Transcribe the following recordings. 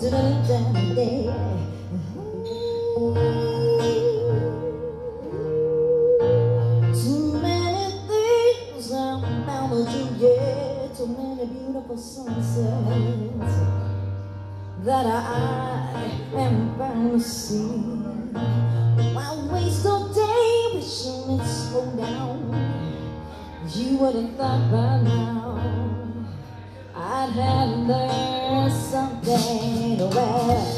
Too many things I'm bound to do, yeah. Too many beautiful sunsets that I am bound to see. Why waste all day wishing it slowed down? You would have thought by now I'd have learned something well.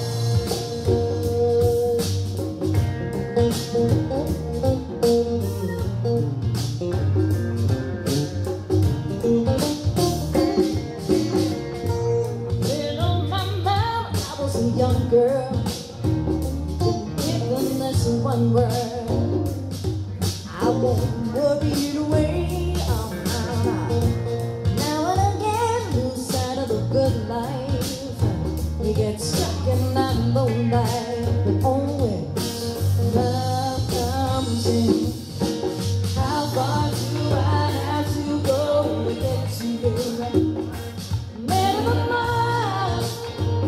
Been on my mind, I was a young girl, given this one word, I won't worry it away. Now and again, lose sight of the good life. You get stuck in that low life, but always love comes in. How far do I have to go to get to you? Many miles,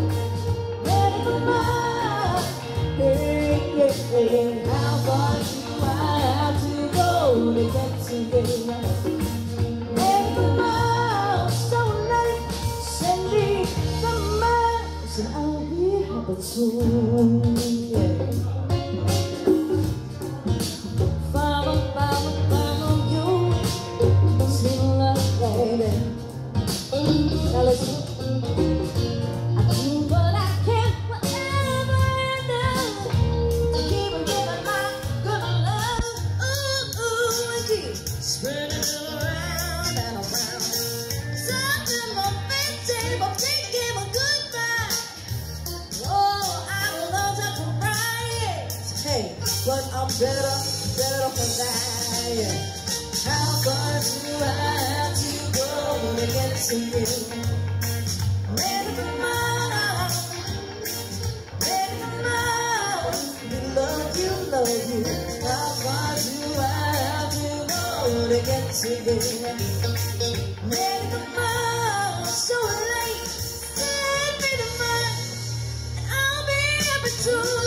hey, yeah, hey. How far do I have to go to get to you? Many miles, so late, send me the miles, and I'll be happy soon. Yeah. Follow you, sweet love, baby. Now listen. I do what I can, whatever I do, to keep on giving my good love. Ooh, ooh, and keep spreading it around and around. Something more fancy, but thinking of goodbye. Oh, I love that variety. Hey, but I'm better for that. Yeah. How far do I have to go to get to you? Ready for miles, love you. How far do I have to go to get to you? Ready for miles, so late, send me the money, and I'll be happy to.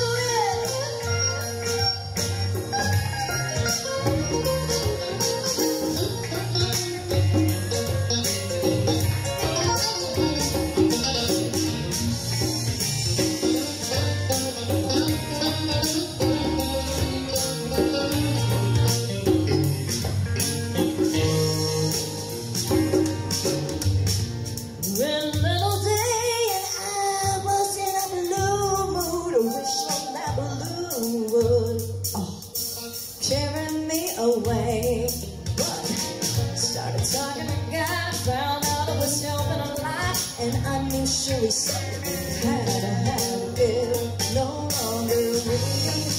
Carrying me away, but started talking to God, found out it was helping a lot, and I knew surely something had to happen. No longer waiting.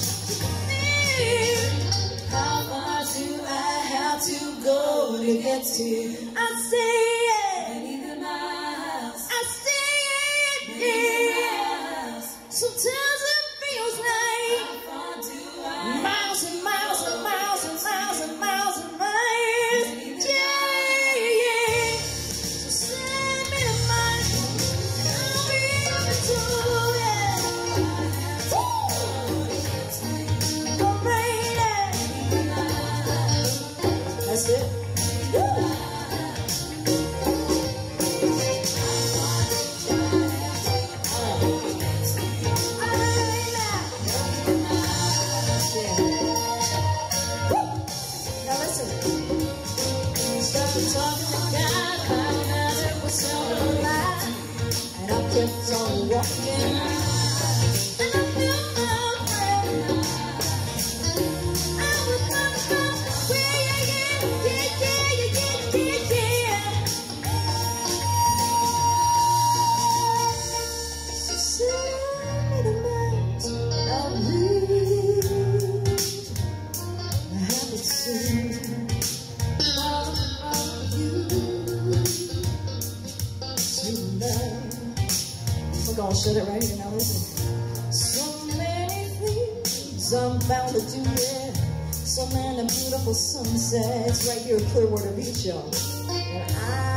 How far do I have to go to get to you? I say it. Many the miles. I say it. Sometimes it feels like miles and miles and miles and miles and miles and miles. Yeah, yeah. So send me the money, and I'll be happy to. Yeah. I'm ready. That's it. Started talking to God, found out it was all a lie, and I kept on walking, and I feel my friend. I was coming from yeah. So send me the night, and I'll leave. I haven't seen. We're gonna shut it right here now, listen. So many things I'm bound to do, yeah. So many beautiful sunsets right here at Clearwater Beach, y'all. And